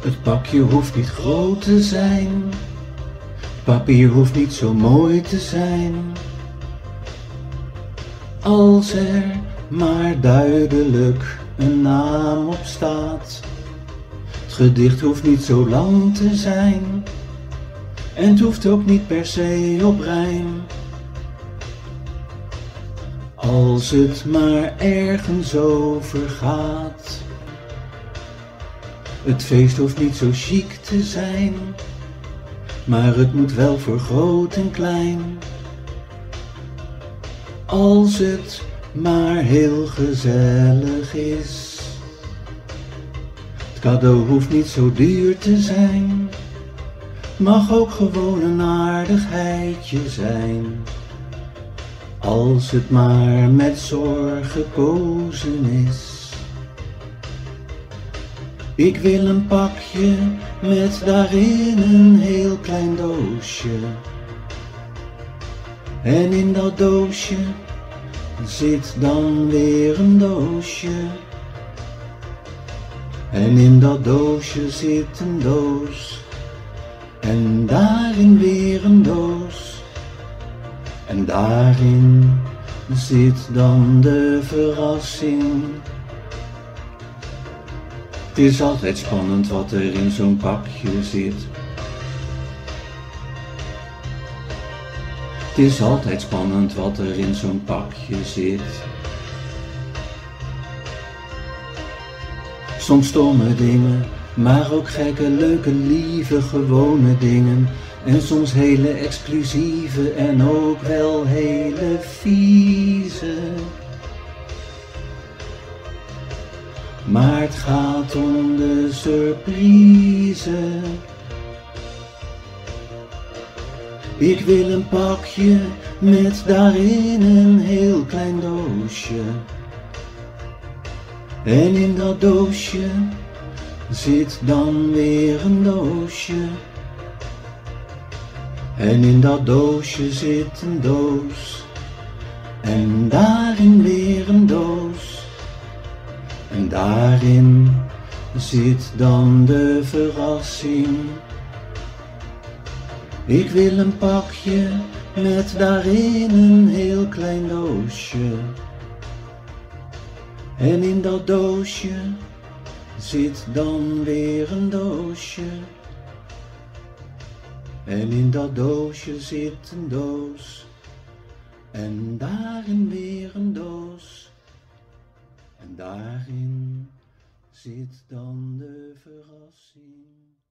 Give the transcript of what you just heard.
Het pakje hoeft niet groot te zijn, papier hoeft niet zo mooi te zijn. Als er maar duidelijk een naam op staat. Het gedicht hoeft niet zo lang te zijn en het hoeft ook niet per se op rijm. Als het maar ergens over gaat. Het feest hoeft niet zo chic te zijn, maar het moet wel voor groot en klein. Als het maar heel gezellig is. Het cadeau hoeft niet zo duur te zijn, mag ook gewoon een aardigheidje zijn. Als het maar met zorg gekozen is. Ik wil een pakje met daarin een heel klein doosje. En in dat doosje zit dan weer een doosje. En in dat doosje zit een doos. En daarin weer een doos. En daarin zit dan de verrassing. Het is altijd spannend wat er in zo'n pakje zit. Het is altijd spannend wat er in zo'n pakje zit. Soms stomme dingen, maar ook gekke, leuke, lieve, gewone dingen. En soms hele exclusieve en ook wel hele vieze. Maar het gaat om de surprise. Ik wil een pakje met daarin een heel klein doosje. En in dat doosje zit dan weer een doosje. En in dat doosje zit een doos. En daarin weer een doos. En daarin zit dan de verrassing. Ik wil een pakje met daarin een heel klein doosje. En in dat doosje zit dan weer een doosje. En in dat doosje zit een doos. En daarin weer een doos. En daarin zit dan de verrassing.